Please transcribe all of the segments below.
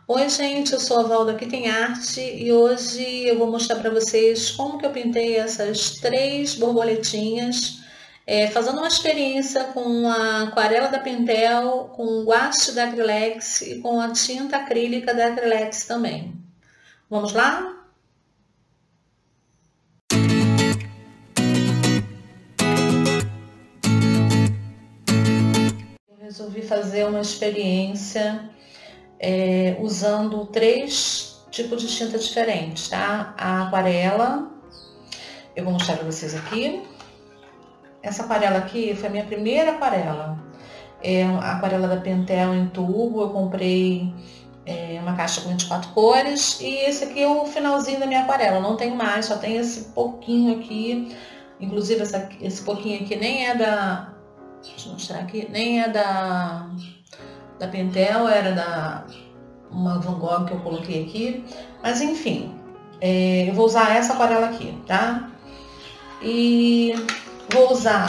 Oi gente, eu sou a Val da Aqui Tem Arte e hoje eu vou mostrar para vocês como que eu pintei essas 3 borboletinhas, fazendo uma experiência com a aquarela da Pentel, com o guache da Acrylex e com a tinta acrílica da Acrylex também. Vamos lá? Eu resolvi fazer uma experiência usando 3 tipos de tinta diferentes, tá? A aquarela, eu vou mostrar para vocês aqui. Essa aquarela aqui foi a minha primeira aquarela. É a aquarela da Pentel em tubo. Eu comprei uma caixa com 24 cores. E esse aqui é o finalzinho da minha aquarela. Não tenho mais, só tem esse pouquinho aqui. Inclusive esse pouquinho aqui nem é da... Deixa eu mostrar aqui. Nem é da Pentel, era da uma Van Gogh que eu coloquei aqui. Mas enfim, eu vou usar essa aquarela aqui, tá? E vou usar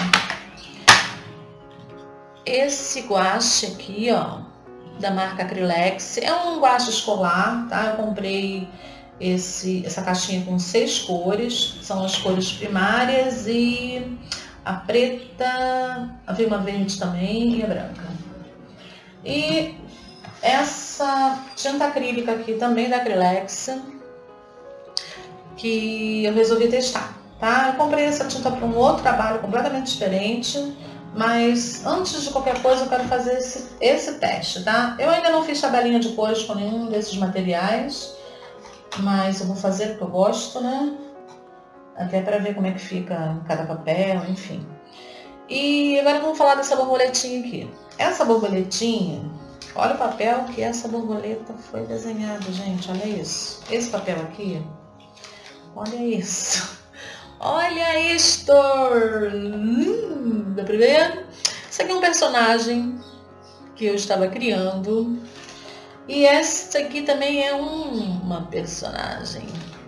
esse guache aqui, ó, da marca Acrylex. É um guache escolar, tá? Eu comprei essa caixinha com 6 cores. São as cores primárias e a preta, havia uma verde também e a branca. E essa tinta acrílica aqui também da Acrylex, que eu resolvi testar. Tá? Eu comprei essa tinta para um outro trabalho completamente diferente, mas antes de qualquer coisa eu quero fazer esse teste, tá? Eu ainda não fiz tabelinha de cores com nenhum desses materiais, mas eu vou fazer porque eu gosto, né? Até para ver como é que fica cada papel, enfim. E agora vamos falar dessa borboletinha aqui. Essa borboletinha, olha o papel que essa borboleta foi desenhada, gente, olha isso. Esse papel aqui, olha isso. Olha isto! Dá pra ver? Isso aqui é um personagem que eu estava criando. E esta aqui também é uma personagem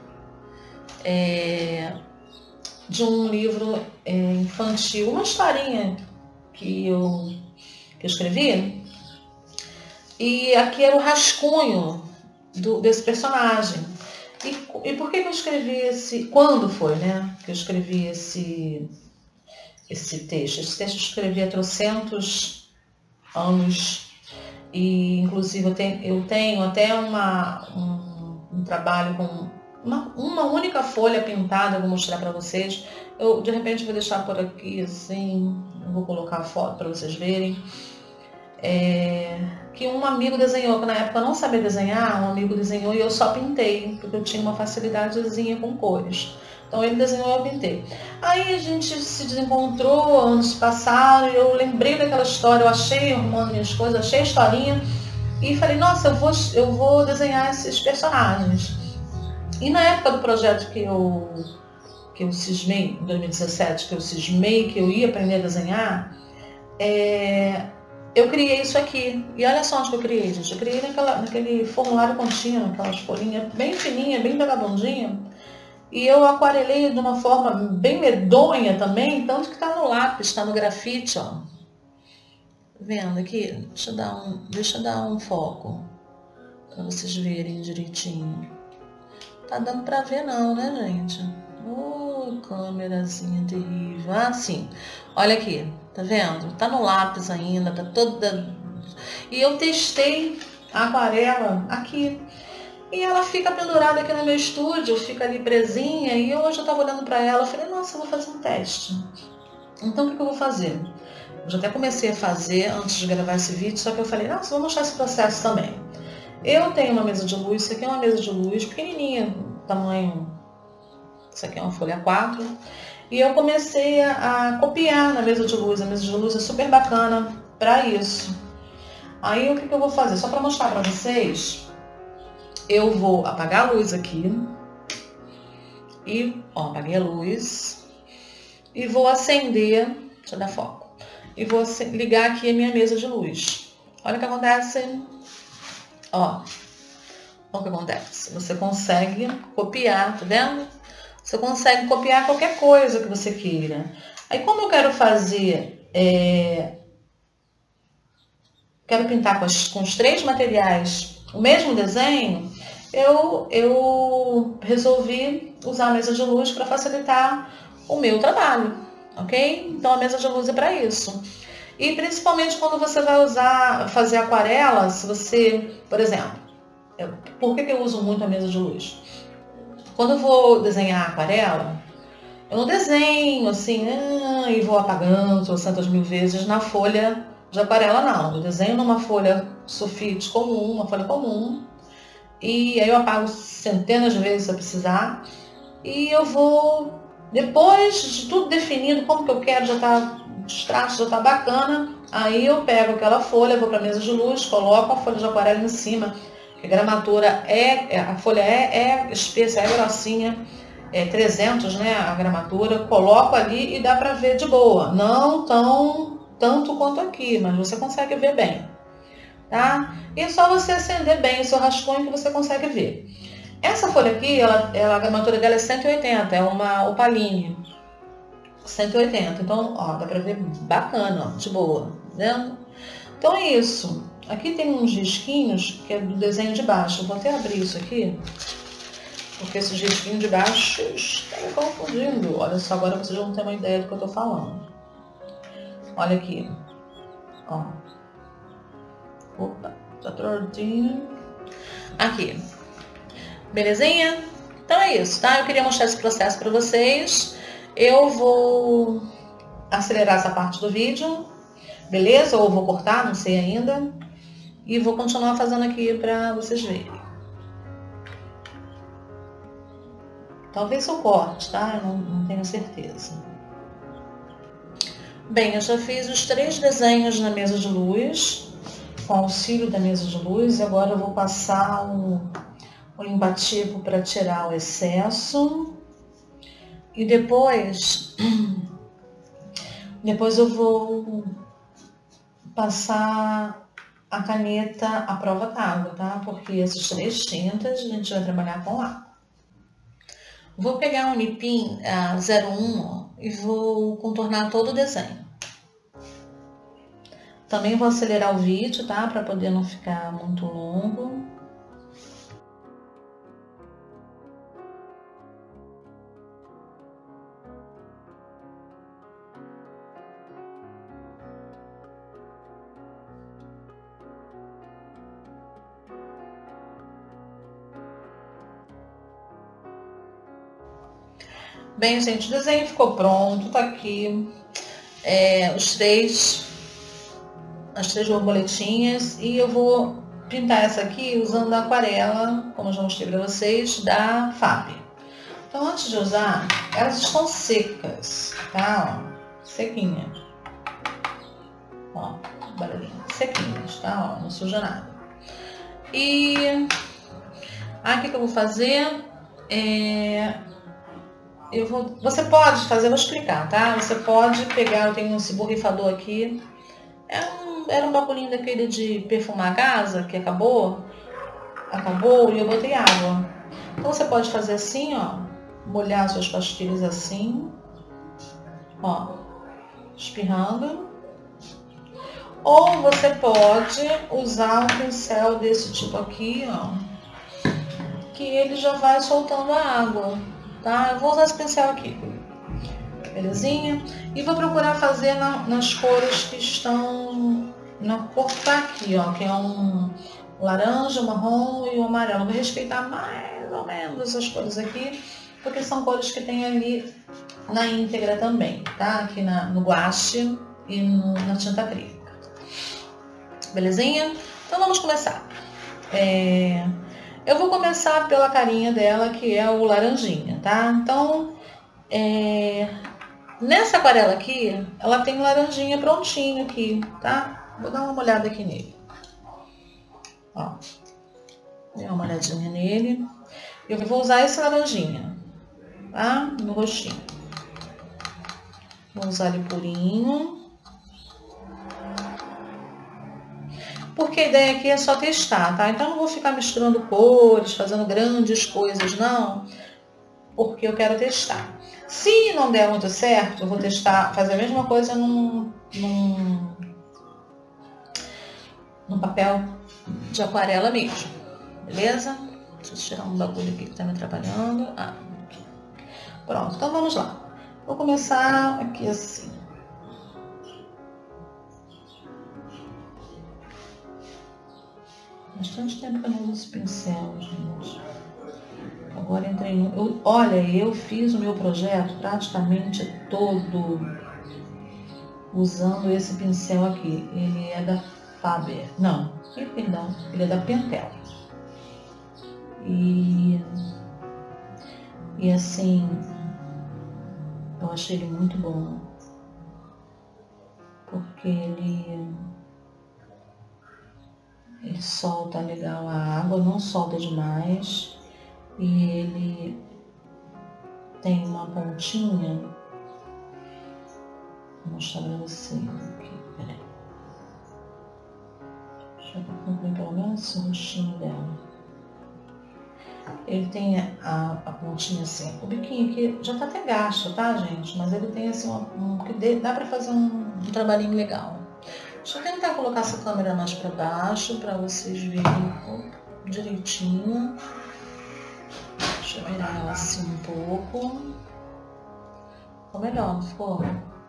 de um livro infantil, uma historinha que eu escrevi. E aqui era o rascunho desse personagem. E por que eu escrevi quando foi, né, que eu escrevi esse texto? Esse texto eu escrevi há trocentos anos e inclusive eu tenho até um trabalho com uma única folha pintada, eu vou mostrar para vocês. Eu de repente vou deixar por aqui assim, eu vou colocar a foto para vocês verem. Que um amigo desenhou, que na época eu não sabia desenhar, um amigo desenhou e eu só pintei, porque eu tinha uma facilidadezinha com cores. Então ele desenhou e eu pintei. Aí a gente se desencontrou, anos passaram, e eu lembrei daquela história, eu achei arrumando minhas coisas, achei a historinha, e falei, nossa, eu vou desenhar esses personagens. E na época do projeto que eu cismei, em 2017, que eu cismei que eu ia aprender a desenhar, eu criei isso aqui. E olha só onde que eu criei, gente. Eu criei naquele formulário contínuo, aquelas folhinhas bem fininha, bem vagabundinha. E eu aquarelei de uma forma bem medonha também, tanto que tá no lápis, tá no grafite, ó. Tá vendo aqui? Deixa eu dar um foco para vocês verem direitinho. Tá dando pra ver não, né, gente? Câmerazinha terrível. Ah, sim. Olha aqui, tá vendo? Tá no lápis ainda, tá toda... E eu testei a aquarela aqui. E ela fica pendurada aqui no meu estúdio, fica ali presinha. E hoje eu tava olhando pra ela, eu falei, nossa, eu vou fazer um teste. Então, o que eu vou fazer? Eu já até comecei a fazer antes de gravar esse vídeo, só que eu falei, nossa, vou mostrar esse processo também. Eu tenho uma mesa de luz, isso aqui é uma mesa de luz pequenininha, tamanho... Isso aqui é uma folha 4. E eu comecei a copiar na mesa de luz. A mesa de luz é super bacana para isso. Aí o que eu vou fazer? Só para mostrar para vocês, eu vou apagar a luz aqui. E, ó, apaguei a luz. E vou acender, deixa eu dar foco. E vou ligar aqui a minha mesa de luz. Olha o que acontece. Ó, olha o que acontece. Você consegue copiar, tá vendo? Você consegue copiar qualquer coisa que você queira. Aí como eu quero fazer, quero pintar com os 3 materiais o mesmo desenho, eu resolvi usar a mesa de luz para facilitar o meu trabalho, ok? Então a mesa de luz é para isso. E principalmente quando você vai fazer aquarela, se você, por exemplo, por que eu uso muito a mesa de luz? Quando eu vou desenhar aquarela, eu não desenho assim, e vou apagando 300.000 vezes na folha de aquarela, não. Eu desenho numa folha sulfite comum, uma folha comum, e aí eu apago centenas de vezes se eu precisar, e eu vou, depois de tudo definido, como que eu quero, já tá, os traços já tá bacana, aí eu pego aquela folha, vou para a mesa de luz, coloco a folha de aquarela em cima, que a gramatura a folha é espessa, é grossinha, 300, né, a gramatura, coloco ali e dá para ver de boa, não tanto quanto aqui, mas você consegue ver bem, tá? E é só você acender bem o seu rascunho que você consegue ver. Essa folha aqui, a gramatura dela é 180, é uma Opaline 180, então, ó, dá pra ver bacana, ó, de boa, né? Então é isso. Aqui tem uns risquinhos que é do desenho de baixo. Eu vou até abrir isso aqui, porque esses risquinhos de baixo estão me confundindo. Olha só, agora vocês vão ter uma ideia do que eu tô falando. Olha aqui, ó. Opa, tá tortinho. Aqui. Belezinha? Então é isso, tá? Eu queria mostrar esse processo para vocês. Eu vou acelerar essa parte do vídeo, beleza? Ou vou cortar, não sei ainda. E vou continuar fazendo aqui para vocês verem. Talvez eu corte, tá? Eu não tenho certeza. Bem, eu já fiz os 3 desenhos na mesa de luz, com auxílio da mesa de luz. E agora eu vou passar o limbativo para tirar o excesso. E depois eu vou passar a caneta à prova d'água, tá? Porque essas 3 tintas a gente vai trabalhar com água. Vou pegar um Nipim 01 e vou contornar todo o desenho. Também vou acelerar o vídeo, tá? Para poder não ficar muito longo. Bem, gente, o desenho ficou pronto, tá aqui. As 3 borboletinhas, e eu vou pintar essa aqui usando a aquarela, como eu já mostrei para vocês, da FAB. Então, antes de usar, elas estão secas, tá? Ó, sequinha. Ó, barulhinho. Sequinhas, tá? Ó, não suja nada. E aqui que eu vou fazer você pode fazer, vou explicar, tá? Você pode pegar, eu tenho esse borrifador aqui, era um bagulhinho daquele de perfumar a casa, que acabou, e eu botei água. Então você pode fazer assim, ó, molhar suas pastilhas assim, ó, espirrando. Ou você pode usar um pincel desse tipo aqui, ó, que ele já vai soltando a água, tá? Eu vou usar esse pincel aqui, belezinha? E vou procurar fazer nas cores que estão na cor que tá aqui, ó, que é um laranja, marrom e um amarelo. Vou respeitar mais ou menos essas cores aqui, porque são cores que tem ali na íntegra também, tá? Aqui no guache e na tinta acrílica. Belezinha? Então vamos começar. Eu vou começar pela carinha dela, que é o laranjinha, tá? Então, nessa aquarela aqui, ela tem um laranjinha prontinho aqui, tá? Vou dar uma olhada aqui nele. Ó, dei uma olhadinha nele. Eu vou usar esse laranjinha, tá? No rostinho. Vou usar ele purinho. Porque a ideia aqui é só testar, tá? Então, não vou ficar misturando cores, fazendo grandes coisas, não. Porque eu quero testar. Se não der muito certo, eu vou testar, fazer a mesma coisa num papel de aquarela mesmo, beleza? Deixa eu tirar um bagulho aqui que tá me atrapalhando. Aqui. Pronto, então vamos lá. Vou começar aqui assim. Bastante tempo que eu não uso esse pincel, gente. Agora entrei no... Olha, eu fiz o meu projeto praticamente todo usando esse pincel aqui. Ele é da Faber. Não, perdão. Ele é da Pentel. E assim, eu achei ele muito bom. Porque ele solta legal a água, não solta demais. E ele tem uma pontinha. Vou mostrar pra vocês aqui, peraí. Deixa eu concluir pelo menos esse rostinho dela. Ele tem a pontinha assim, o biquinho aqui já tá até gasto, tá, gente? Mas ele tem assim, que dá pra fazer um trabalhinho legal. Deixa eu tentar colocar essa câmera mais pra baixo, pra vocês verem direitinho. Deixa eu virar ela assim um pouco. Ficou melhor, não ficou?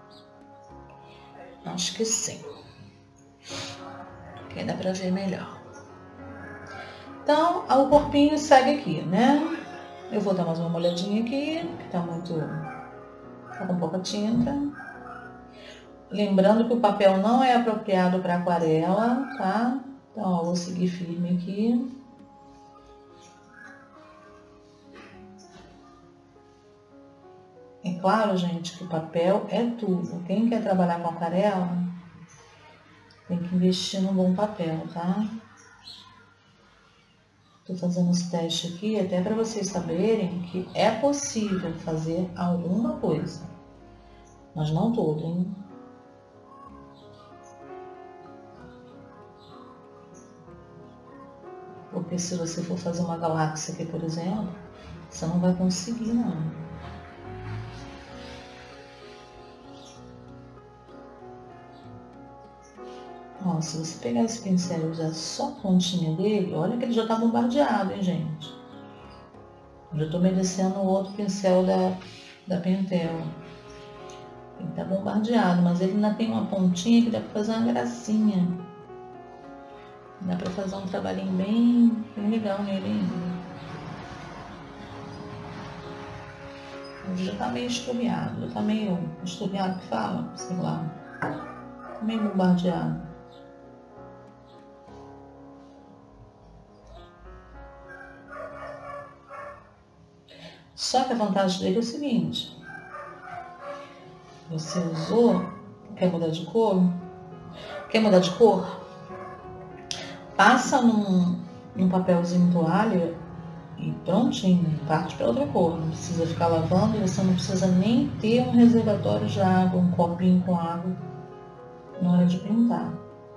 Acho que sim. Porque dá pra ver melhor. Então, o corpinho segue aqui, né? Eu vou dar mais uma molhadinha aqui, que tá com pouca tinta. Lembrando que o papel não é apropriado para aquarela, tá? Então, ó, vou seguir firme aqui. É claro, gente, que o papel é tudo. Quem quer trabalhar com aquarela tem que investir num bom papel, tá? Tô fazendo esse teste aqui até para vocês saberem que é possível fazer alguma coisa, mas não tudo, hein? Porque se você for fazer uma galáxia aqui, por exemplo, você não vai conseguir, não. Ó, se você pegar esse pincel e usar só a pontinha dele, olha que ele já tá bombardeado, hein, gente? Eu já tô merecendo o outro pincel da Pentel. Ele tá bombardeado, mas ele ainda tem uma pontinha que dá pra fazer uma gracinha. Dá pra fazer um trabalhinho bem legal nele ainda. Ele já tá meio esturriado, já tá meio esturriado que fala, sei lá. Tá meio bombardeado. Só que a vantagem dele é o seguinte. Você usou, quer mudar de cor? Passa num papelzinho toalha e prontinho, parte para outra cor. Não precisa ficar lavando e você não precisa nem ter um reservatório de água, um copinho com água na hora de pintar.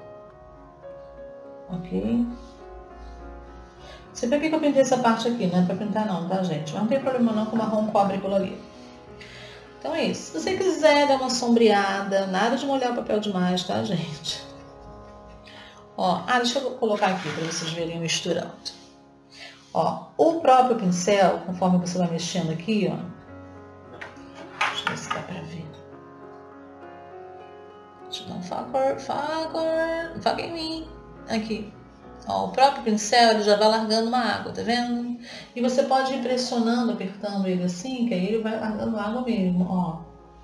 Ok? Sei pra que eu pintei essa parte aqui, não é pra pintar não, tá, gente? Mas não tem problema não, que o marrom cobre aquilo ali. Então é isso. Se você quiser dar uma sombreada, nada de molhar o papel demais, tá, gente? Ó, deixa eu colocar aqui para vocês verem misturando. Ó, o próprio pincel, conforme você vai mexendo aqui, ó. Deixa eu ver se dá pra ver. Deixa eu dar um foco em mim. Aqui. Ó, o próprio pincel, ele já vai largando uma água, tá vendo? E você pode ir pressionando, apertando ele assim, que aí ele vai largando água mesmo, ó.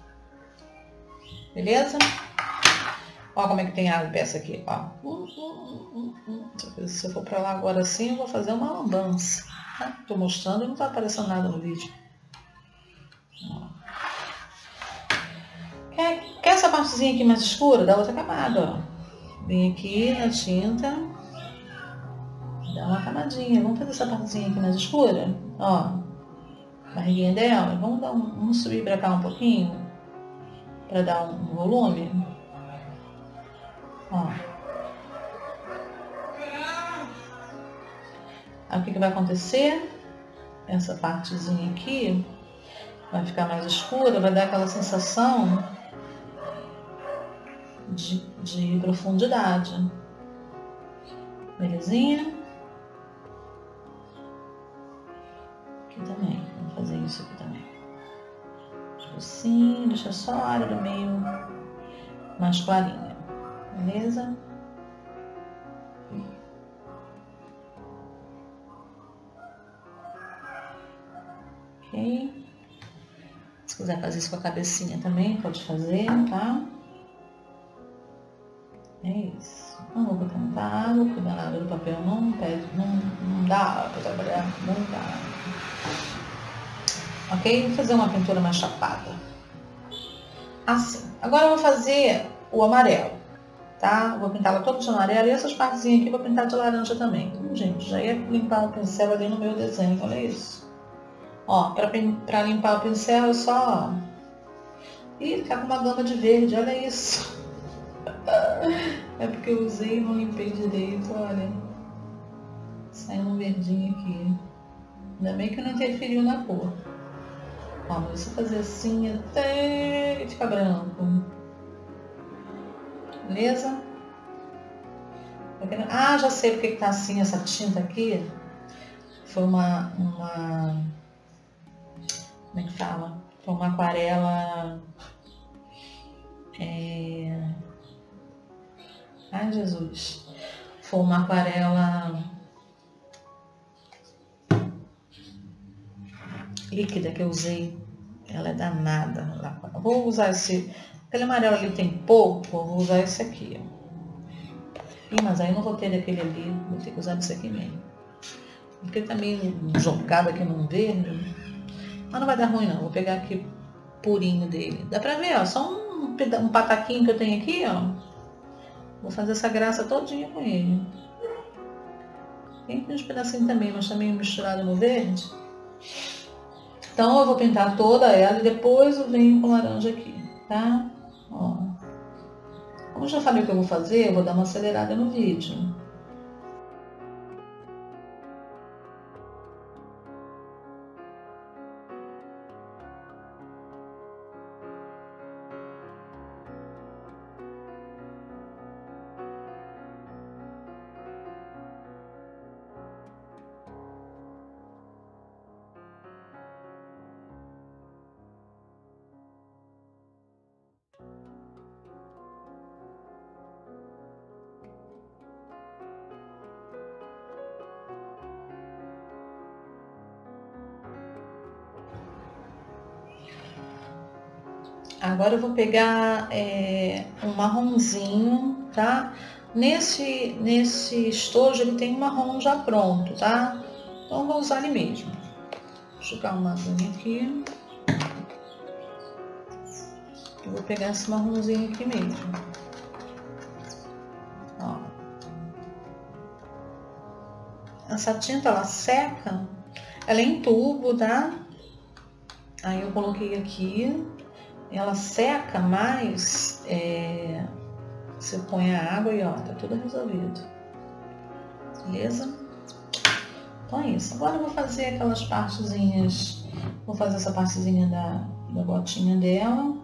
Beleza? Ó como é que tem água peça aqui, ó. Se eu for pra lá agora assim, eu vou fazer uma lambança. Tá? Tô mostrando e não tá aparecendo nada no vídeo. Ó. Quer essa partezinha aqui mais escura? Dá outra camada, ó. Vem aqui na tinta. Dá uma camadinha. Vamos fazer essa partezinha aqui mais escura? Ó. Barriguinha dela. Vamos subir pra cá um pouquinho. Pra dar um volume. Ó. Aí o que vai acontecer? Essa partezinha aqui vai ficar mais escura, vai dar aquela sensação de profundidade. Belezinha? Aqui também, vamos fazer isso aqui também. Tipo assim, deixa só a área do meio mais clarinha, beleza? Ok. Se quiser fazer isso com a cabecinha também, pode fazer, tá? É isso. Não vou botar muita água, porque a água do papel não dá para trabalhar, não dá. Ok? Vou fazer uma pintura mais chapada. Assim. Agora eu vou fazer o amarelo, tá? Vou pintar ela toda de amarelo e essas partezinhas aqui eu vou pintar de laranja também. Então, gente, já ia limpar o pincel ali no meu desenho, olha isso. Ó, pra limpar o pincel é só... Ih, tá com uma gama de verde, olha isso. É porque eu usei e não limpei direito, olha. Saiu um verdinho aqui. Ainda bem que não interferiu na cor. Ó, mas se eu fazer assim até ele ficar branco. Beleza? Ah, já sei porque que tá assim essa tinta aqui. Foi uma... Como é que fala? Foi uma aquarela... Ai, Jesus. Foi uma aquarela líquida que eu usei. Ela é danada. Vou usar esse... Aquele amarelo ali tem pouco, vou usar esse aqui. Ih, mas aí eu não vou ter daquele ali. Vou ter que usar desse aqui mesmo. Porque tá meio jogado aqui num verde. Mas não vai dar ruim não. Vou pegar aqui purinho dele. Dá pra ver, ó. Só um pataquinho que eu tenho aqui, ó. Vou fazer essa graça todinha com ele. Tem uns pedacinhos também, mas tá meio misturado no verde. Então eu vou pintar toda ela e depois eu venho com laranja aqui, tá? Ó. Como eu já falei o que eu vou fazer, eu vou dar uma acelerada no vídeo. Agora eu vou pegar um marronzinho, tá? Nesse estojo ele tem um marrom já pronto, tá? Então eu vou usar ele mesmo. Vou jogar uma aguinha aqui. Eu vou pegar esse marronzinho aqui mesmo. Ó. Essa tinta, ela seca, ela é em tubo, tá? Aí eu coloquei aqui. Ela seca, mas você põe a água e ó, tá tudo resolvido. Beleza? Então é isso. Agora eu vou fazer aquelas partezinhas. Vou fazer essa partezinha da botinha dela.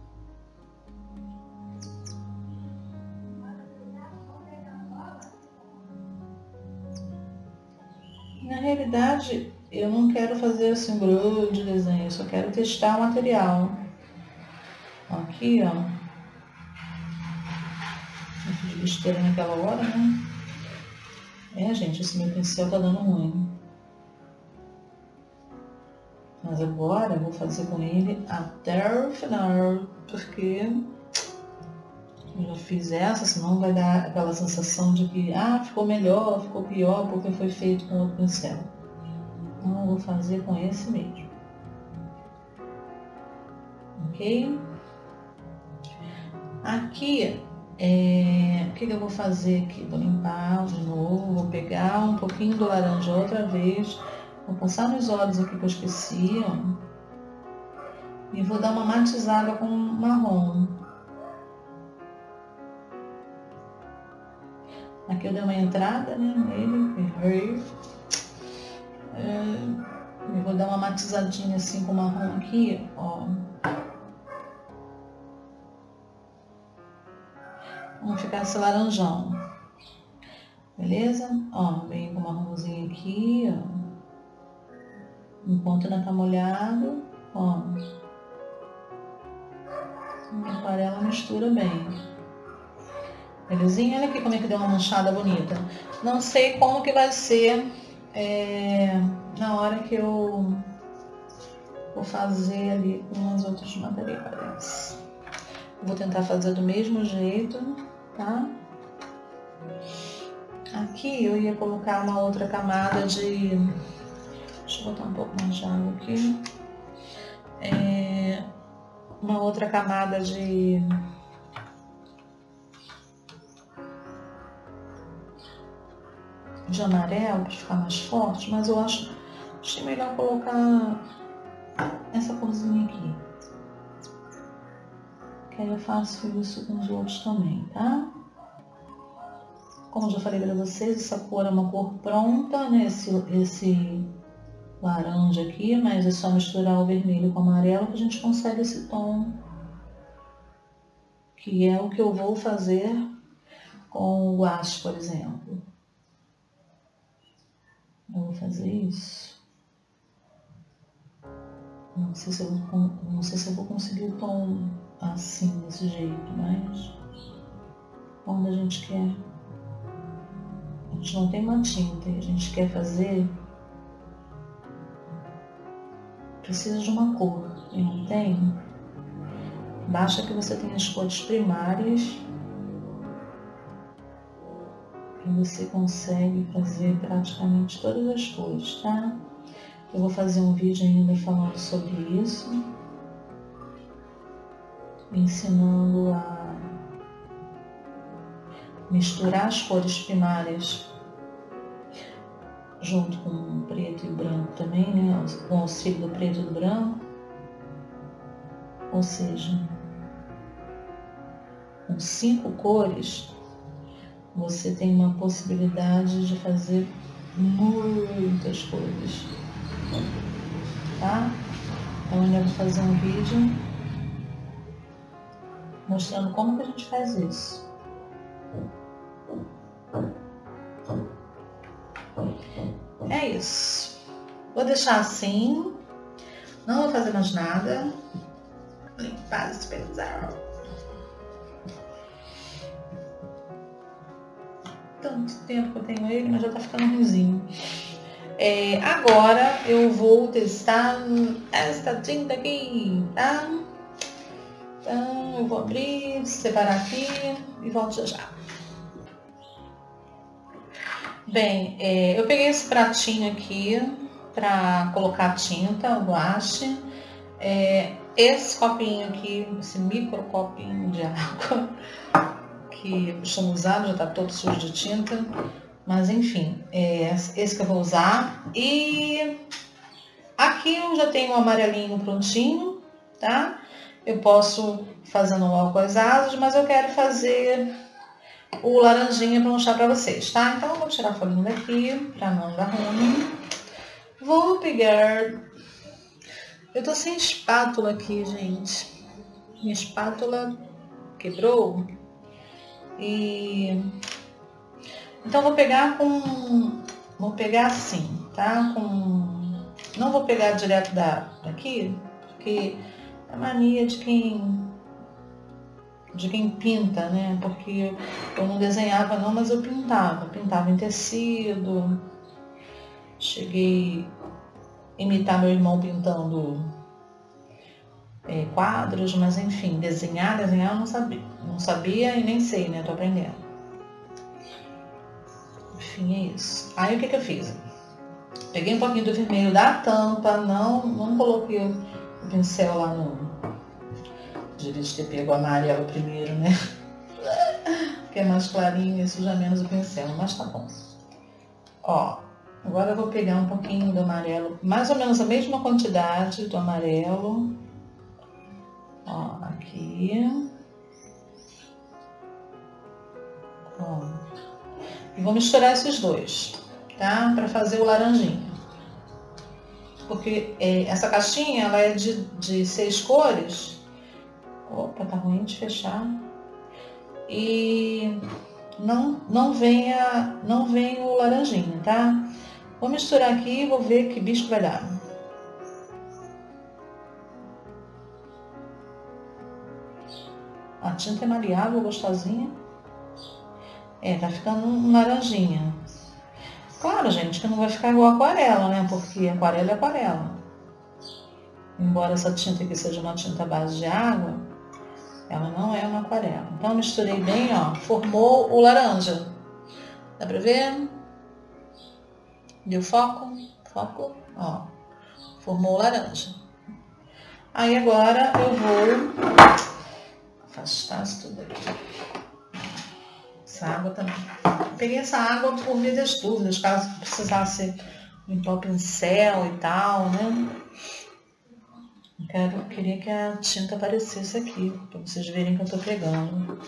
Na realidade, eu não quero fazer assim um grande desenho, eu só quero testar o material. Aqui, ó. Eu fiz besteira naquela hora, né? Gente, esse meu pincel tá dando ruim. Mas agora eu vou fazer com ele até o final, porque eu já fiz essa, senão vai dar aquela sensação de que, ficou melhor, ficou pior, porque foi feito com outro pincel. Então eu vou fazer com esse mesmo. Ok? Aqui, o que eu vou fazer aqui? Vou limpar de novo, vou pegar um pouquinho do laranja outra vez, vou passar nos olhos aqui que eu esqueci, ó, e vou dar uma matizada com marrom. Aqui eu dei uma entrada, né, nele, errei. Eu vou dar uma matizadinha assim com marrom aqui, ó. Vamos ficar esse laranjão. Beleza? Ó, vem com marronzinho aqui, ó. Enquanto ainda tá molhado, ó. A aquarela mistura bem. Belezinha? Olha aqui como é que deu uma manchada bonita. Não sei como que vai ser na hora que eu vou fazer ali com os outros materiais. Vou tentar fazer do mesmo jeito, tá? Aqui eu ia colocar uma outra camada de... Deixa eu botar um pouco mais de água aqui. Uma outra camada de amarelo para ficar mais forte, mas eu achei melhor colocar essa corzinha aqui. Que aí eu faço isso com os outros também, tá? Como eu já falei para vocês, essa cor é uma cor pronta, né? Esse laranja aqui, mas é só misturar o vermelho com o amarelo que a gente consegue esse tom, que é o que eu vou fazer com o guache, por exemplo. Eu vou fazer isso. Não sei se eu vou conseguir o tom assim, desse jeito, mas quando a gente quer, a gente não tem uma tinta e a gente quer fazer, precisa de uma cor e não tem, basta que você tenha as cores primárias e você consegue fazer praticamente todas as cores, tá? Eu vou fazer um vídeo ainda falando sobre isso, ensinando a misturar as cores primárias junto com o preto e o branco também, né? Com o auxílio do preto e do branco. Ou seja, com 5 cores, você tem uma possibilidade de fazer muitas cores, tá? Então, eu ainda vou fazer um vídeo mostrando como que a gente faz isso. É isso. Vou deixar assim. Não vou fazer mais nada. Limpar esse pincel. Tanto tempo que eu tenho ele, mas já tá ficando ruimzinho. Agora eu vou testar esta tinta aqui, tá? Então eu vou abrir, separar aqui e volto já já. Bem, eu peguei esse pratinho aqui para colocar a tinta, o guache. Esse copinho aqui, esse micro copinho de água que eu costumo usar, já tá todo sujo de tinta, mas enfim, esse que eu vou usar. E aqui eu já tenho o amarelinho prontinho, tá? Eu posso fazer no álcool as asas, mas eu quero fazer o laranjinha para mostrar para vocês, tá? Então eu vou tirar a folhinha daqui para não dar ruim. Vou pegar... Eu tô sem espátula aqui, gente. Minha espátula quebrou. Então vou pegar assim, tá? Não vou pegar direto daqui, porque é mania de quem pinta, né? Porque eu não desenhava não, mas eu pintava em tecido. Cheguei a imitar meu irmão pintando quadros, mas enfim, desenhar eu não sabia e nem sei, né? Tô aprendendo. Enfim, é isso. Aí o que eu fiz? Peguei um pouquinho do vermelho da tampa, não coloquei o pincel lá no... Devia ter pego o amarelo primeiro, né? Que é mais clarinho e suja menos o pincel, mas tá bom. Ó, agora eu vou pegar um pouquinho do amarelo, mais ou menos a mesma quantidade do amarelo. Ó, aqui. Ó. E vou misturar esses dois, tá? Pra fazer o laranjinha. Porque essa caixinha, ela é de 6 cores. Opa, tá ruim de fechar. E não vem o laranjinha, tá? Vou misturar aqui e vou ver que bicho vai dar. tinta é maleável, gostosinha. Tá ficando um laranjinha. Claro, gente, que não vai ficar igual a aquarela, né? Porque aquarela é aquarela. Embora essa tinta aqui seja uma tinta à base de água, ela não é uma aquarela. Então, misturei bem, ó, formou o laranja. Dá pra ver? Deu foco? Foco, ó. Formou o laranja. Aí agora eu vou afastar isso tudo aqui. Essa água também. Peguei essa água por via das dúvidas, caso precisasse limpar o pincel e tal, né? Queria que a tinta aparecesse aqui, para vocês verem que eu tô pegando.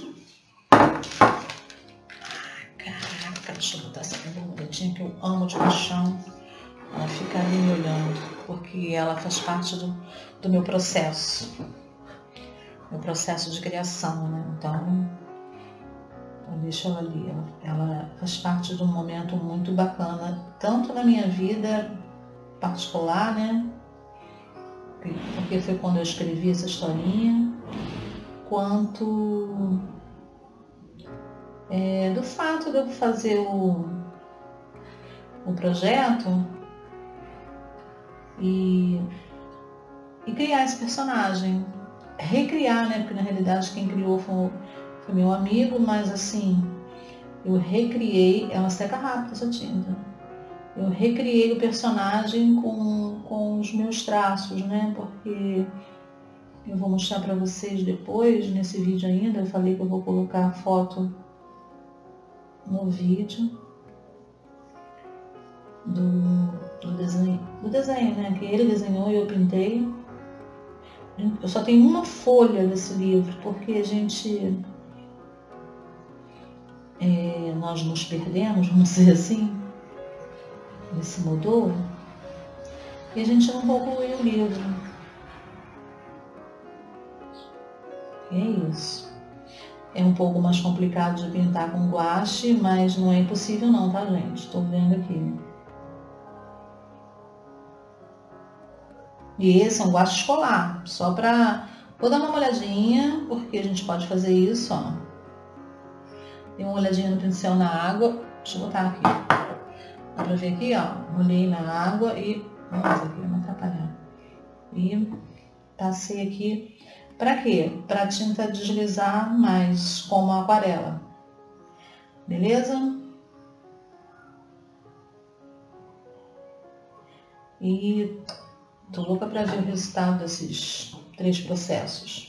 Caraca, deixa eu botar essa borboletinha que eu amo de paixão. Ela fica ali me olhando, porque ela faz parte do meu processo. Meu processo de criação, né? Então, eu deixo ela ali. Ela faz parte de um momento muito bacana, tanto na minha vida particular, né? Porque foi quando eu escrevi essa historinha, quanto do fato de eu fazer o projeto e criar esse personagem, recriar, né? Porque na realidade quem criou foi meu amigo, mas assim, eu recriei, ela seca rápido essa tinta. Eu recriei o personagem com os meus traços, né? Porque eu vou mostrar para vocês depois, nesse vídeo ainda, eu falei que eu vou colocar a foto no vídeo do desenho, né? Que ele desenhou e eu pintei. Eu só tenho uma folha desse livro, porque a gente... nós nos perdemos, vamos dizer assim, nesse mudou, e a gente não concluiu o livro. E é isso. É um pouco mais complicado de pintar com guache, mas não é impossível não, tá, gente? Estou vendo aqui. E esse é um guache escolar, só para... Vou dar uma olhadinha, porque a gente pode fazer isso, ó. Dei uma olhadinha no pincel na água. Deixa eu botar aqui. Dá pra ver aqui, ó. Molhei na água e... Nossa, aqui não atrapalhar. E passei aqui. Pra quê? Pra tinta deslizar mais, como a aquarela. Beleza? E tô louca pra ver o resultado desses 3 processos.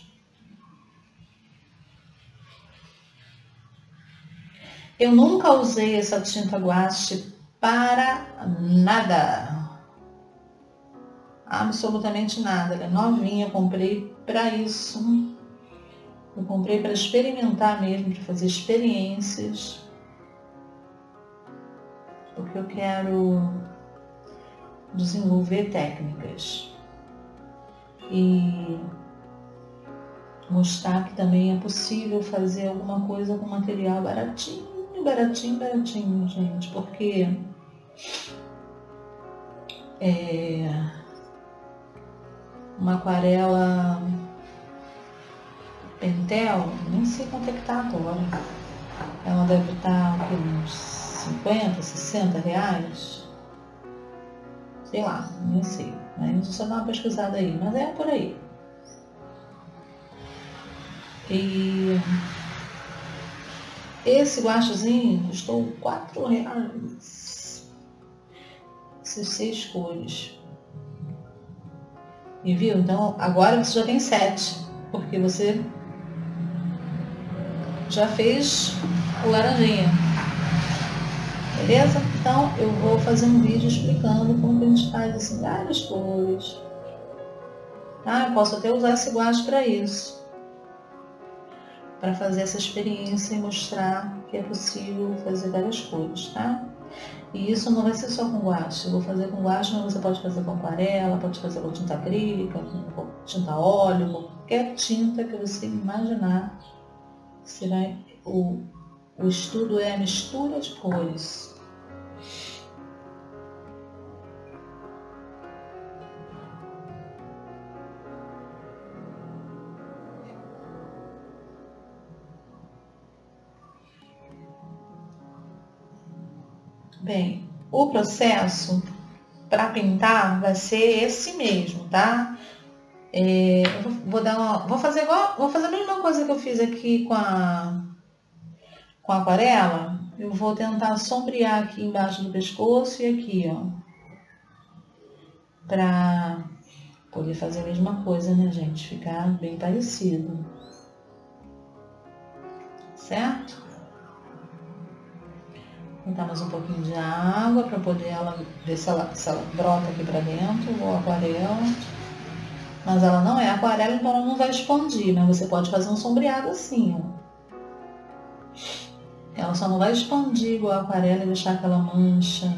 Eu nunca usei essa tinta guache para nada. Absolutamente nada. Ela é novinha, eu comprei para isso. Eu comprei para experimentar mesmo, para fazer experiências. Porque eu quero desenvolver técnicas. E mostrar que também é possível fazer alguma coisa com material baratinho, baratinho, gente. Porque uma aquarela Pentel, nem sei quanto é que tá agora. Ela deve estar uns 50, 60 reais. Sei lá, nem sei. Mas só dá uma pesquisada aí, mas é por aí. E esse guachezinho custou 4 reais. Essas 6 cores. E viu? Então agora você já tem 7, porque você já fez o laranjinha. Beleza? Então eu vou fazer um vídeo explicando como que a gente faz assim, várias cores. Tá? Eu posso até usar esse guache para isso. Para fazer essa experiência e mostrar que é possível fazer várias cores, tá? E isso não vai ser só com guache. Eu vou fazer com guache, mas você pode fazer com aquarela, pode fazer com tinta acrílica, com tinta óleo, qualquer tinta que você imaginar. O estudo é a mistura de cores. Bem, o processo para pintar vai ser esse mesmo, tá? Eu vou fazer a mesma coisa que eu fiz aqui com a aquarela. Eu vou tentar sombrear aqui embaixo do pescoço e aqui, ó, para poder fazer a mesma coisa, né, gente? Ficar bem parecido, certo? Vou botar mais um pouquinho de água para poder ela ver se ela brota aqui para dentro, ou aquarela. Mas ela não é aquarela, então ela não vai expandir, mas você pode fazer um sombreado assim, ó. Ela só não vai expandir igual a aquarela e deixar aquela mancha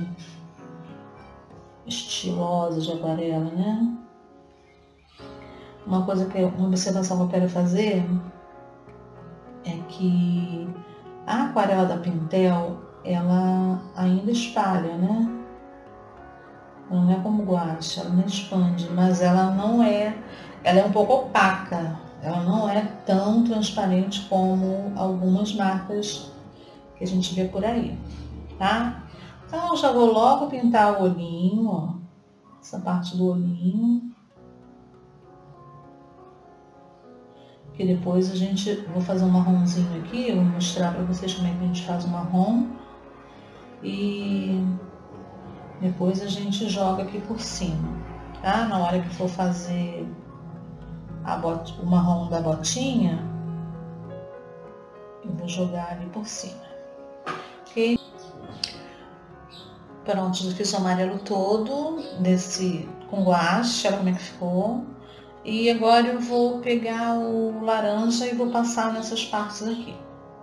estilosa de aquarela, né? Uma observação que eu quero fazer é que a aquarela da Pintel, ela ainda espalha, né? Ela não é como guache, ela não expande, mas ela é um pouco opaca. Ela não é tão transparente como algumas marcas que a gente vê por aí, tá? Então, eu já vou logo pintar o olhinho, ó, essa parte do olhinho. Que depois vou fazer um marronzinho aqui, eu vou mostrar para vocês como é que a gente faz o marrom. E depois a gente joga aqui por cima, tá? Na hora que for fazer o marrom da botinha, eu vou jogar ali por cima, ok? Pronto, já fiz o amarelo todo com guache, olha como é que ficou. E agora eu vou pegar o laranja e vou passar nessas partes aqui.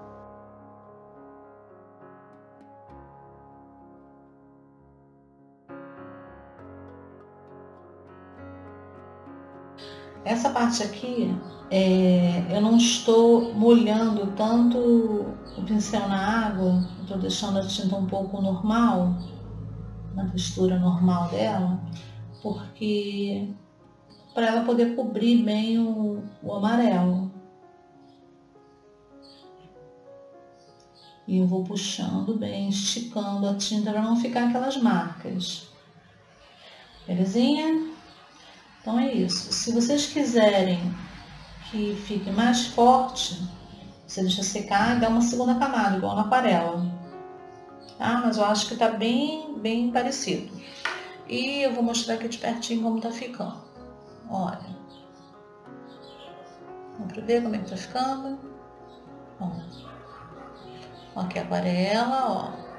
Essa parte aqui, eu não estou molhando tanto o pincel na água, estou deixando a tinta um pouco normal, na textura normal dela, porque para ela poder cobrir bem o amarelo. E eu vou puxando bem, esticando a tinta para não ficar aquelas marcas. Belezinha? Então é isso. Se vocês quiserem que fique mais forte, você deixa secar e dá uma segunda camada, igual na aquarela. Tá? Mas eu acho que tá bem parecido. E eu vou mostrar aqui de pertinho como tá ficando. Olha. Vamos pra ver como é que tá ficando. Ó. Ó, aqui a aquarela, ó.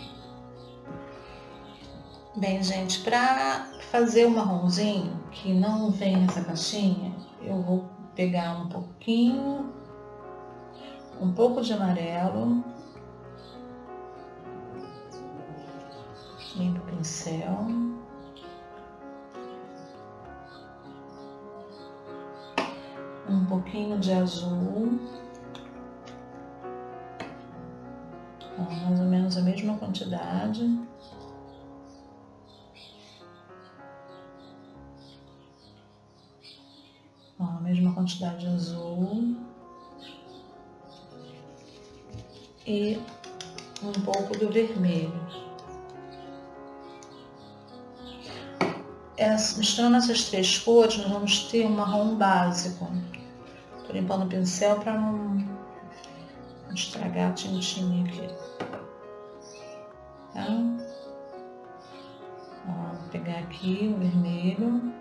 Bem, gente, pra fazer o marronzinho que não vem nessa caixinha, eu vou pegar um pouco de amarelo, limpo o pincel, um pouquinho de azul, ó, mais ou menos a mesma quantidade. Ó, a mesma quantidade de azul e um pouco do vermelho. Misturando essas três cores, nós vamos ter um marrom básico. Tô limpando o pincel para não estragar a tintinha aqui. Tá? Ó, vou pegar aqui o vermelho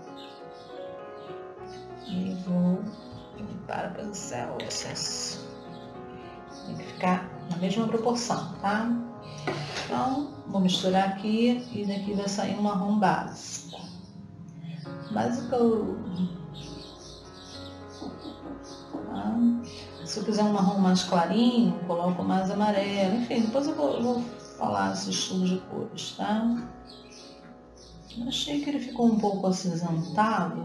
e vou limpar o pincel, o excesso. Tem que ficar na mesma proporção, tá? Então, vou misturar aqui e daqui vai sair um marrom básico. Básico. Tá? Se eu quiser um marrom mais clarinho, coloco mais amarelo. Enfim, depois eu vou falar esse estudo de cores, tá? Eu achei que ele ficou um pouco acinzentado.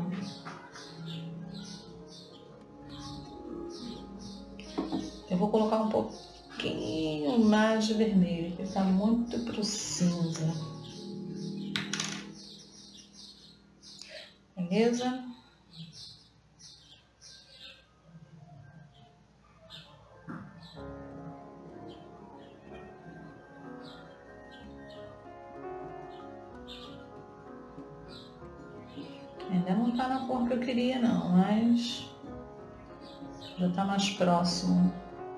Eu vou colocar um pouquinho mais de vermelho, porque tá muito pro cinza. Beleza? Ainda não tá na cor que eu queria não, mas já tá mais próximo.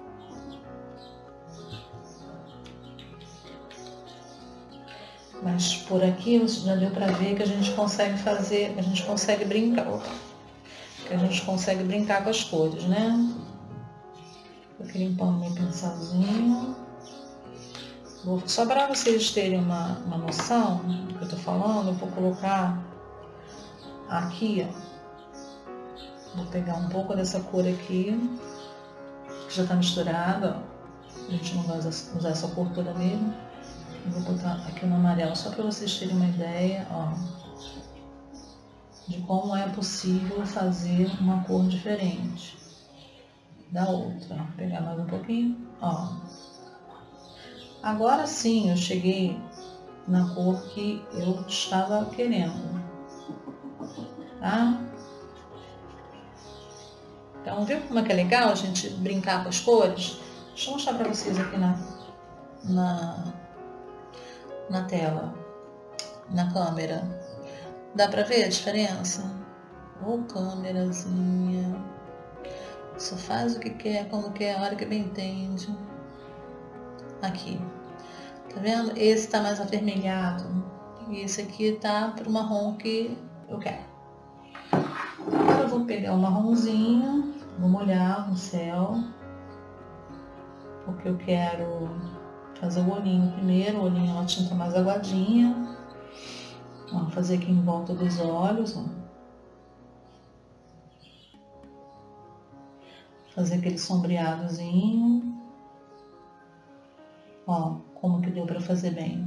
Mas por aqui já deu pra ver que a gente consegue fazer, a gente consegue brincar, que a gente consegue brincar com as cores, né? Tô aqui limpando meu pincelzinho. Só para vocês terem uma noção do que eu tô falando, eu vou colocar aqui, ó. Vou pegar um pouco dessa cor aqui, que já tá misturada, ó. A gente não vai usar essa cor toda mesmo. Vou botar aqui no amarelo só para vocês terem uma ideia, ó, de como é possível fazer uma cor diferente da outra. Vou pegar mais um pouquinho, ó. Agora sim eu cheguei na cor que eu estava querendo, tá? Então, viu como é que é legal a gente brincar com as cores? Deixa eu mostrar para vocês aqui na tela, na câmera. Dá pra ver a diferença? Ô, câmerazinha. Só faz o que quer, quando quer, a hora que bem entende. Aqui. Tá vendo? Esse tá mais avermelhado. E esse aqui tá pro marrom que eu quero. Agora eu vou pegar o marronzinho, vou molhar no céu. Porque eu quero fazer o olhinho primeiro. O olhinho é uma tinta mais aguadinha. Vamos fazer aqui em volta dos olhos, ó. Fazer aquele sombreadozinho. Ó, como que deu pra fazer bem.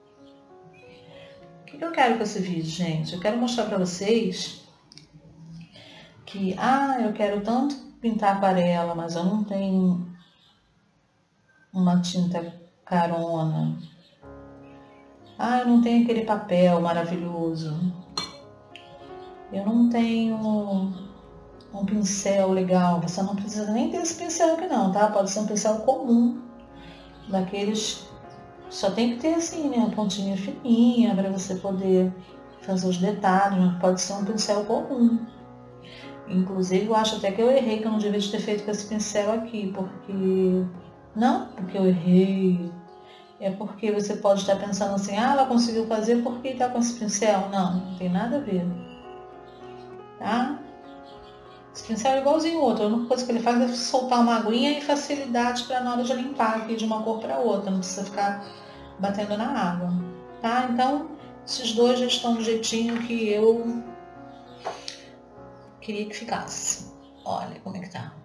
O que eu quero com esse vídeo, gente? Eu quero mostrar pra vocês que, eu quero tanto pintar aquarela, mas eu não tenho uma tinta carona. Eu não tenho aquele papel maravilhoso. Eu não tenho um pincel legal. Você não precisa nem ter esse pincel aqui não, tá? Pode ser um pincel comum. Daqueles... Só tem que ter assim, né? Uma pontinha fininha para você poder fazer os detalhes. Mas pode ser um pincel comum. Inclusive, eu acho até que eu errei, que eu não devia ter feito com esse pincel aqui. Porque... Não porque eu errei. É porque você pode estar pensando assim, ela conseguiu fazer porque está com esse pincel. Não tem nada a ver. Tá? Esse pincel é igualzinho o outro. A única coisa que ele faz é soltar uma aguinha e facilidade para na hora de limpar aqui de uma cor para outra. Não precisa ficar batendo na água. Tá? Então, esses dois já estão do jeitinho que eu queria que ficasse. Olha como é que tá.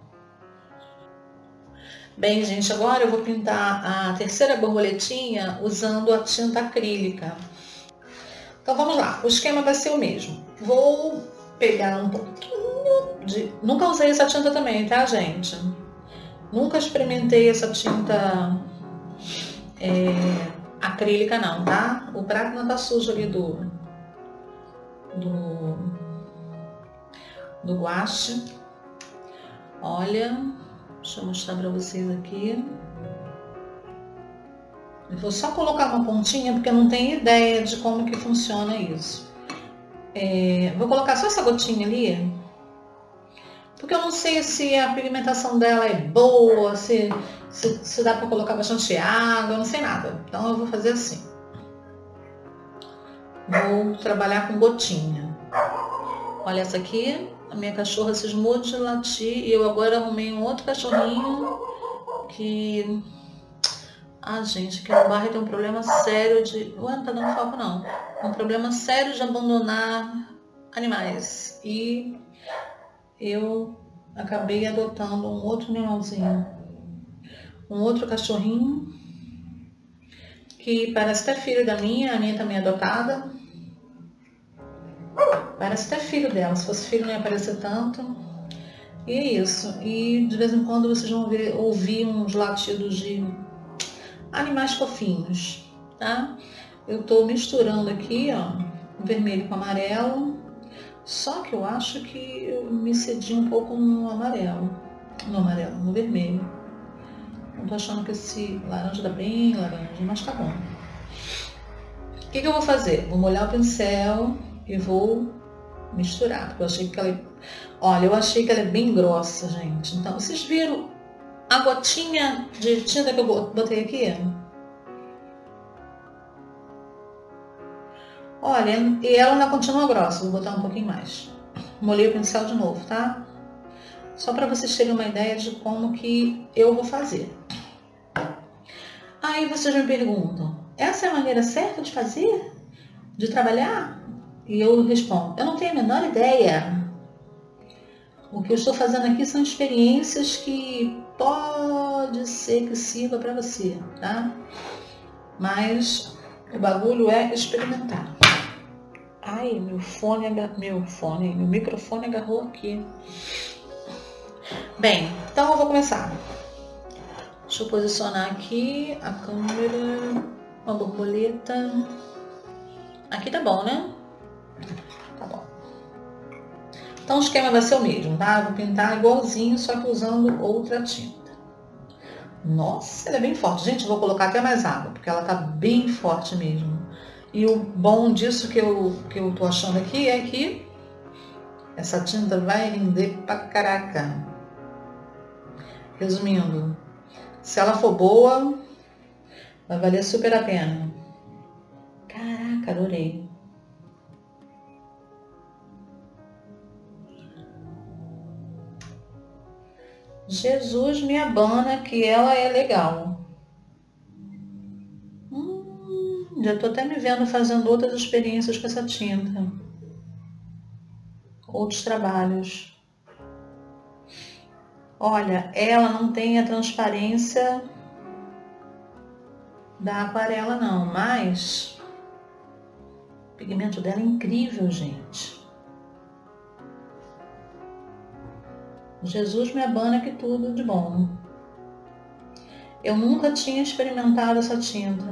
Bem, gente, agora eu vou pintar a terceira borboletinha usando a tinta acrílica. Então vamos lá, o esquema vai ser o mesmo. Vou pegar um pouquinho de... Nunca usei essa tinta também, tá, gente? Nunca experimentei essa tinta acrílica não, tá? O prato não tá sujo ali do guache. Olha... Deixa eu mostrar para vocês aqui. Eu vou só colocar uma pontinha, porque eu não tenho ideia de como que funciona isso. Vou colocar só essa gotinha ali, porque eu não sei se a pigmentação dela é boa, se dá para colocar bastante água, eu não sei nada. Então eu vou fazer assim. Vou trabalhar com gotinha. Olha essa aqui. A minha cachorra cismou de latir e eu agora arrumei um outro cachorrinho que... gente, aqui no bairro tem um problema sério de... Ué, não tá dando foco não. Um problema sério de abandonar animais. E eu acabei adotando um outro animalzinho. Um outro cachorrinho que parece até filho da minha. A minha também é adotada. Parece até filho dela, se fosse filho não ia aparecer tanto. E é isso. E de vez em quando vocês vão ouvir uns latidos de animais fofinhos, tá? Eu tô misturando aqui, ó, o vermelho com o amarelo. Só que eu acho que eu me cedi um pouco no vermelho. Eu tô achando que esse laranja dá bem laranja, mas tá bom. O que eu vou fazer? Vou molhar o pincel e vou misturar, porque eu achei que ela... Olha, eu achei que ela é bem grossa, gente. Então, vocês viram a gotinha de tinta que eu botei aqui? Olha, e ela ainda continua grossa, vou botar um pouquinho mais. Molhei o pincel de novo, tá? Só para vocês terem uma ideia de como que eu vou fazer. Aí vocês me perguntam, essa é a maneira certa de fazer? De trabalhar? E eu respondo, eu não tenho a menor ideia. O que eu estou fazendo aqui são experiências que pode ser que sirva para você, tá? Mas o bagulho é experimentar. Ai, meu microfone agarrou aqui. Bem, então eu vou começar. Deixa eu posicionar aqui a câmera, uma borboleta. Aqui tá bom, né? Tá bom. Então o esquema vai ser o mesmo, tá? Eu vou pintar igualzinho, só que usando outra tinta. Nossa, ela é bem forte. Gente, eu vou colocar até mais água, porque ela tá bem forte mesmo. E o bom disso que eu tô achando aqui é que essa tinta vai render pra caraca. Resumindo, se ela for boa, vai valer super a pena. Caraca, adorei. Jesus me abana que ela é legal. Já tô até me vendo fazendo outras experiências com essa tinta. Outros trabalhos. Olha, ela não tem a transparência da aquarela não, mas o pigmento dela é incrível, gente. Jesus me abana que tudo de bom. Eu nunca tinha experimentado essa tinta.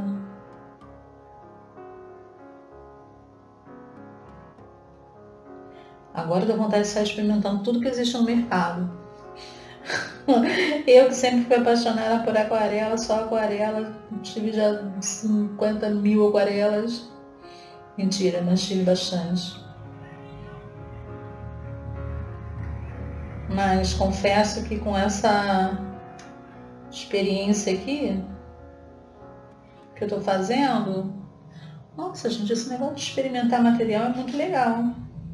Agora eu dou vontade de sair experimentando tudo que existe no mercado. Eu que sempre fui apaixonada por aquarela, só aquarela. Tive já 50 mil aquarelas. Mentira, mas tive bastante. Mas confesso que com essa experiência aqui que eu tô fazendo, nossa gente, esse negócio de experimentar material é muito legal.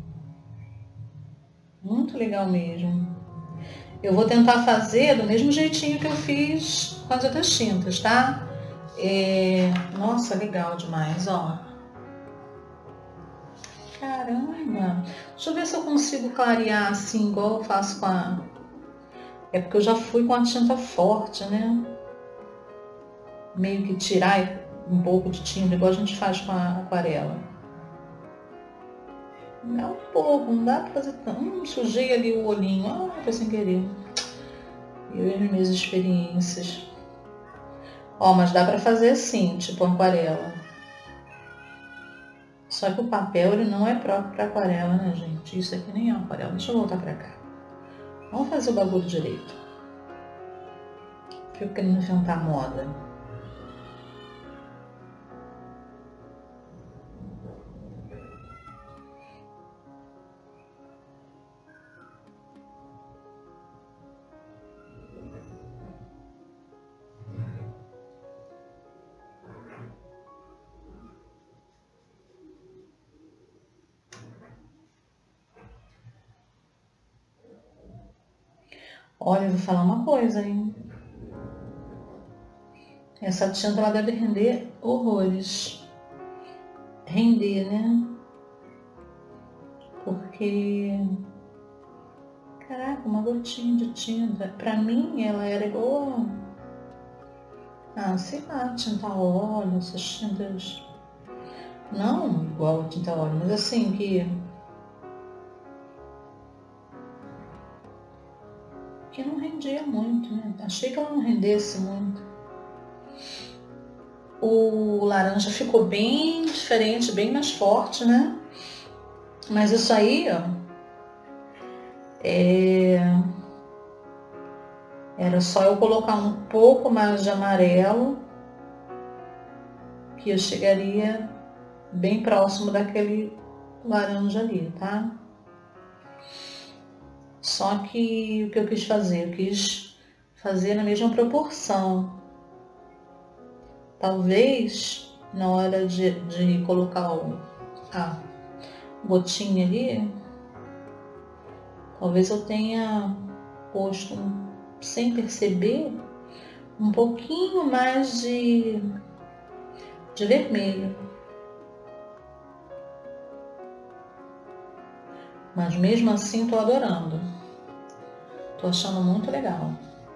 Muito legal mesmo. Eu vou tentar fazer do mesmo jeitinho que eu fiz com as outras tintas, tá? Nossa, legal demais, ó. Caramba! Deixa eu ver se eu consigo clarear assim, igual eu faço com a... É porque eu já fui com a tinta forte, né? Meio que tirar um pouco de tinta, igual a gente faz com a aquarela. Dá um pouco, não dá pra fazer tanto. Sujei ali o olhinho, foi sem querer. Eu e as minhas experiências. Ó, mas dá pra fazer assim, tipo aquarela. Só que o papel, ele não é próprio pra aquarela, né, gente? Isso aqui nem é aquarela. Deixa eu voltar pra cá. Vamos fazer o bagulho direito. Fico querendo inventar moda. Olha, eu vou falar uma coisa, hein? Essa tinta, ela deve render horrores. Render, né? Porque... Caraca, uma gotinha de tinta. Pra mim, ela era igual... sei lá, tinta a óleo, essas tintas... Não igual a tinta a óleo, mas assim, que não rendia muito, né? Achei que ela não rendesse muito. O laranja ficou bem diferente, bem mais forte, né? Mas isso aí, ó, era só eu colocar um pouco mais de amarelo que eu chegaria bem próximo daquele laranja ali, tá? Só que o que eu quis fazer? Eu quis fazer na mesma proporção. Talvez na hora de colocar a gotinha ali, talvez eu tenha posto, sem perceber, um pouquinho mais de vermelho. Mas mesmo assim tô adorando. Tô achando muito legal.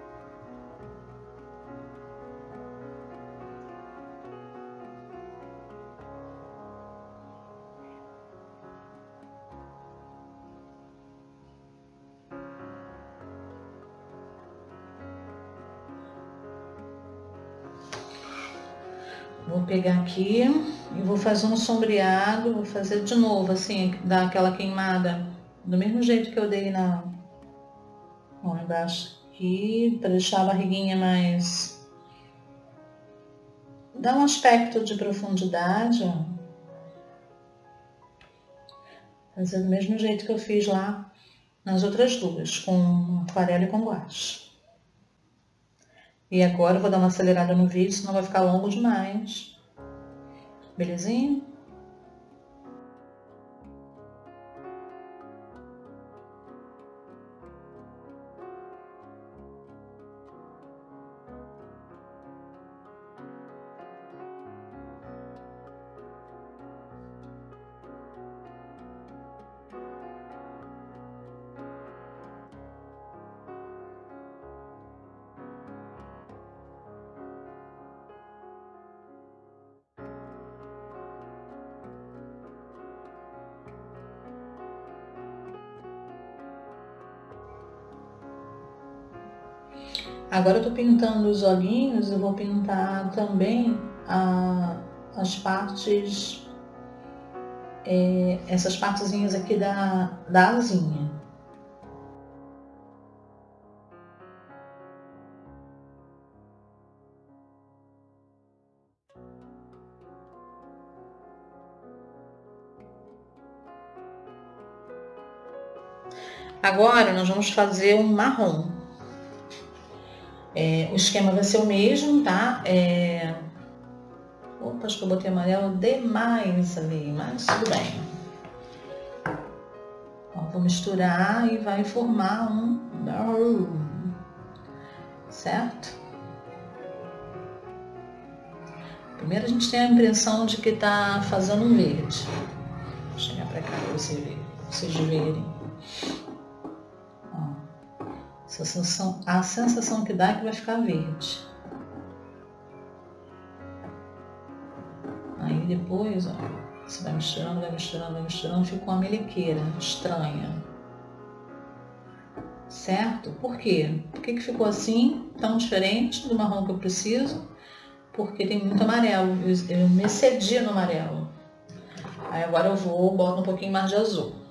Vou pegar aqui e vou fazer um sombreado, vou fazer de novo, assim, dar aquela queimada, do mesmo jeito que eu dei ó, embaixo aqui, para deixar a barriguinha mais... Dá um aspecto de profundidade, ó. Fazer do mesmo jeito que eu fiz lá nas outras duas, com aquarela e com guache. E agora eu vou dar uma acelerada no vídeo, senão vai ficar longo demais. Belezinha? Agora eu tô pintando os olhinhos, eu vou pintar também as partes, essas partezinhas aqui da asinha. Agora nós vamos fazer um marrom. O esquema vai ser o mesmo, tá? Opa, acho que eu botei amarelo demais ali, mas tudo bem. Ó, vou misturar e vai formar certo? Primeiro a gente tem a impressão de que tá fazendo um verde. Vou chegar pra cá pra vocês verem. A sensação que dá é que vai ficar verde. Aí depois, ó, você vai misturando, fica uma melequeira estranha. Certo? Por quê? Por que ficou assim, tão diferente do marrom que eu preciso? Porque tem muito amarelo, eu me excedi no amarelo. Aí agora eu boto um pouquinho mais de azul.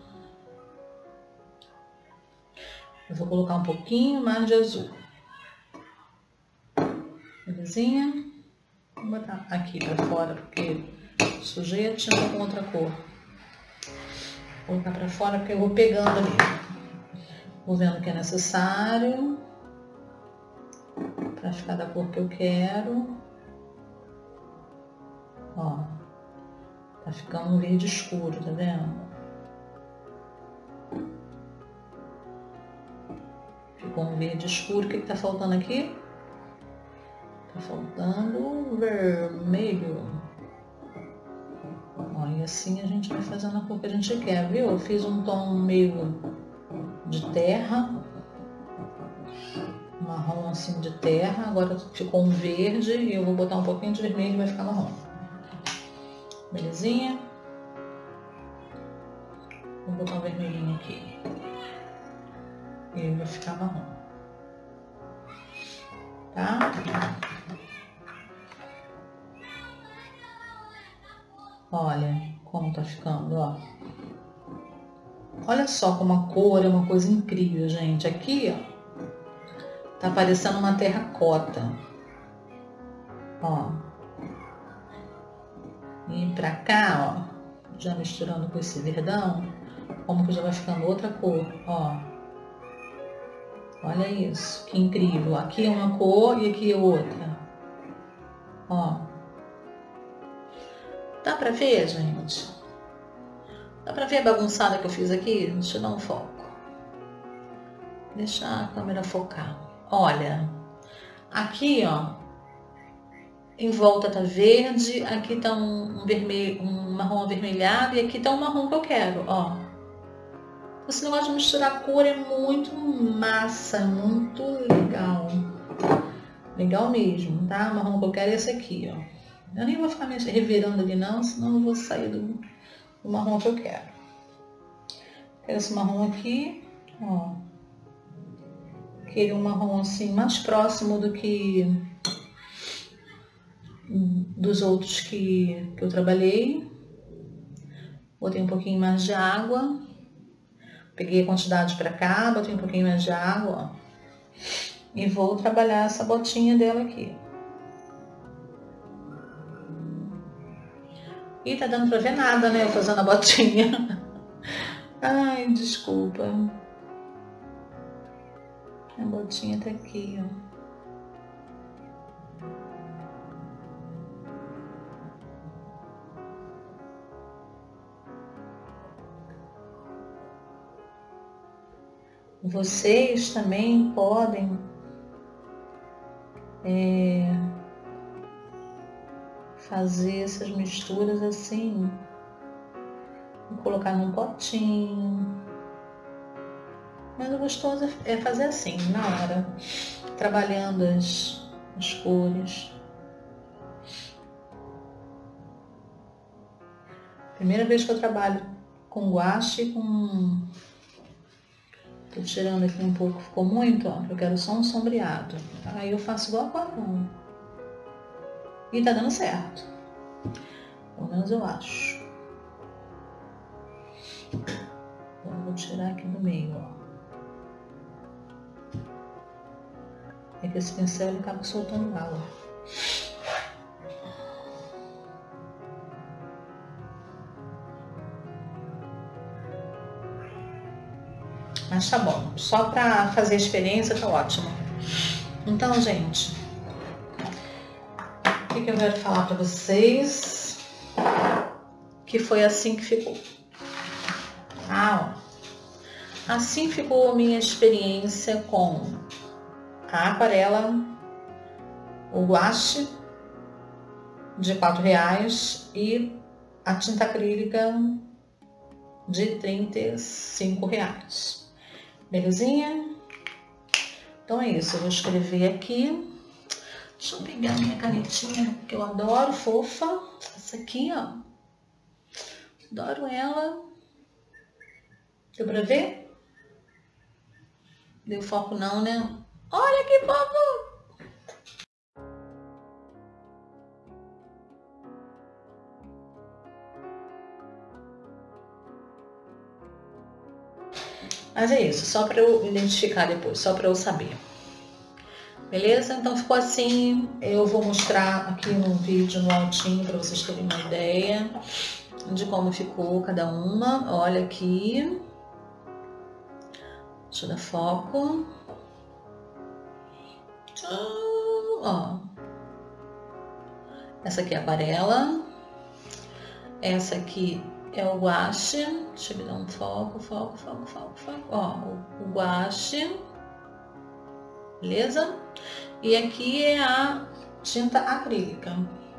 Eu vou colocar um pouquinho mais de azul. Belezinha? Vou botar aqui pra fora, porque sujei a tinta com outra cor. Vou colocar pra fora porque eu vou pegando ali. Vou vendo o que é necessário pra ficar da cor que eu quero. Ó, tá ficando um verde escuro, tá vendo? Ficou um verde escuro. O que tá faltando aqui? Tá faltando vermelho. Ó, e assim a gente vai fazendo a cor que a gente quer, viu? Eu fiz um tom meio de terra, marrom assim de terra. Agora ficou um verde e eu vou botar um pouquinho de vermelho e vai ficar marrom. Belezinha? Vou botar um vermelhinho aqui. E ele vai ficar marrom. Tá? Olha como tá ficando, ó. Olha só como a cor é uma coisa incrível, gente. Aqui, ó, tá parecendo uma terracota. Ó. E pra cá, ó, já misturando com esse verdão, como que já vai ficando outra cor, ó. Olha isso, que incrível. Aqui é uma cor e aqui é outra. Ó. Dá pra ver, gente? Dá pra ver a bagunçada que eu fiz aqui? Deixa eu dar um foco. Deixa a câmera focar. Olha, aqui, ó, em volta tá verde, aqui tá um vermelho, um marrom avermelhado e aqui tá um marrom que eu quero, ó. Esse negócio de misturar cor é muito massa, muito legal. Legal mesmo, tá? O marrom que eu quero é esse aqui, ó. Eu nem vou ficar me revirando ali não, senão eu vou sair do marrom que eu quero. Quero esse marrom aqui, ó. Queria um marrom assim, mais próximo do que dos outros que eu trabalhei. Botei um pouquinho mais de água. Peguei a quantidade para cá, botei um pouquinho mais de água, ó. E vou trabalhar essa botinha dela aqui. Ih, tá dando pra ver nada, né? Eu fazendo a botinha. Ai, desculpa. A botinha tá aqui, ó. Vocês também podem fazer essas misturas assim, e colocar num potinho. Mas o gostoso é fazer assim, na hora, trabalhando as cores. Primeira vez que eu trabalho com guache, tô tirando aqui um pouco, ficou muito, ó, eu quero só um sombreado. Aí eu faço igual aquarela. E tá dando certo. Pelo menos eu acho. Então eu vou tirar aqui do meio, ó. É que esse pincel ele acaba soltando água. Mas tá bom, só pra fazer a experiência tá ótimo. Então, gente, o que eu quero falar pra vocês? Que foi assim que ficou. Ó. Assim ficou a minha experiência com a aquarela, o guache de R$4 e a tinta acrílica de R$35. Belezinha? Então é isso, eu vou escrever aqui. Deixa eu pegar minha canetinha que eu adoro, fofa. Essa aqui, ó. Adoro ela. Deu pra ver? Deu foco não, né? Olha que povo! Mas é isso, só para eu identificar depois, só para eu saber. Beleza? Então ficou assim. Eu vou mostrar aqui no vídeo no altinho para vocês terem uma ideia de como ficou cada uma. Olha aqui. Deixa eu dar foco. Ó. Essa aqui é a aquarela. Essa aqui é o guache. Deixa eu dar um foco. Ó, o guache. Beleza? E aqui é a tinta acrílica.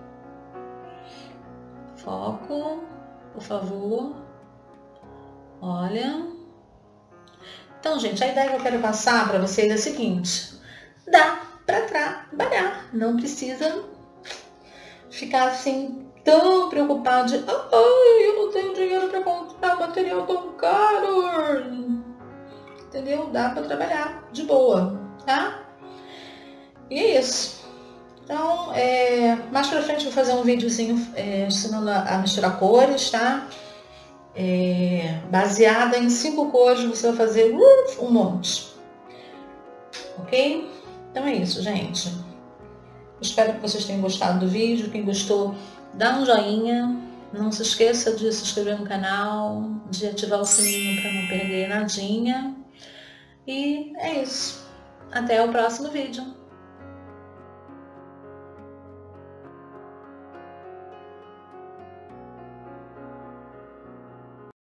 Foco, por favor. Olha. Então, gente, a ideia que eu quero passar para vocês é a seguinte. Dá para trabalhar. Não precisa ficar assim tão preocupado de eu não tenho dinheiro para comprar material tão caro. Entendeu? Dá para trabalhar de boa, tá? E é isso. Então, mais pra frente eu vou fazer um videozinho ensinando a misturar cores, tá? Baseada em 5 cores, você vai fazer um monte. Ok? Então é isso, gente. Eu espero que vocês tenham gostado do vídeo. Quem gostou, dá um joinha. Não se esqueça de se inscrever no canal, de ativar o sininho para não perder nadinha. E é isso. Até o próximo vídeo.